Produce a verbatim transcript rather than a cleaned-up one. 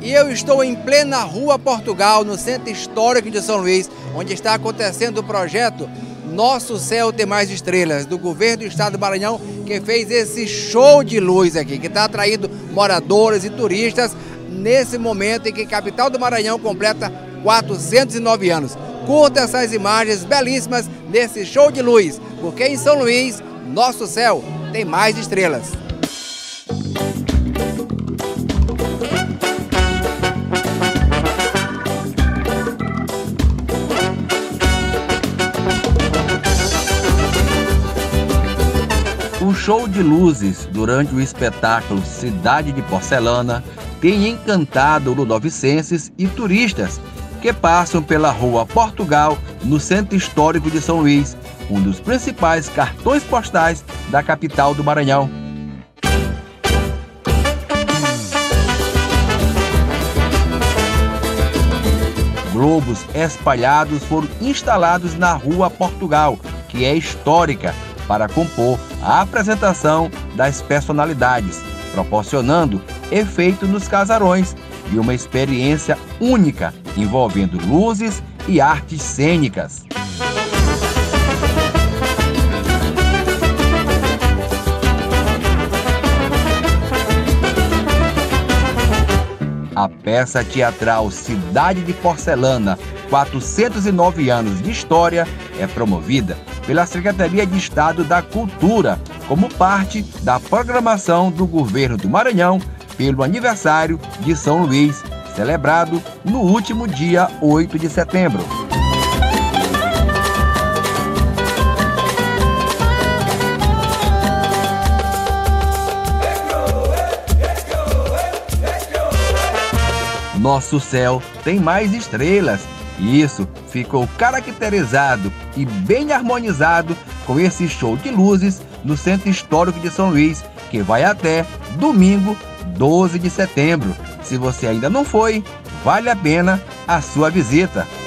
E eu estou em plena Rua Portugal, no Centro Histórico de São Luís, onde está acontecendo o projeto Nosso Céu Tem Mais Estrelas, do governo do estado do Maranhão, que fez esse show de luz aqui, que está atraindo moradores e turistas nesse momento em que a capital do Maranhão completa quatrocentos e nove anos. Curta essas imagens belíssimas desse show de luz, porque em São Luís, nosso céu tem mais estrelas. O show de luzes durante o espetáculo Cidade de Porcelana tem encantado ludovicenses e turistas que passam pela Rua Portugal, no Centro Histórico de São Luís, um dos principais cartões postais da capital do Maranhão. Globos espalhados foram instalados na Rua Portugal, que é histórica, para compor a apresentação das personalidades, proporcionando efeito nos casarões e uma experiência única envolvendo luzes e artes cênicas. A peça teatral Cidade de Porcelana, quatrocentos e nove anos de história, é promovida pela Secretaria de Estado da Cultura, como parte da programação do governo do Maranhão pelo aniversário de São Luís, celebrado no último dia oito de setembro. Nosso céu tem mais estrelas. E isso ficou caracterizado e bem harmonizado com esse show de luzes no Centro Histórico de São Luís, que vai até domingo, doze de setembro. Se você ainda não foi, vale a pena a sua visita.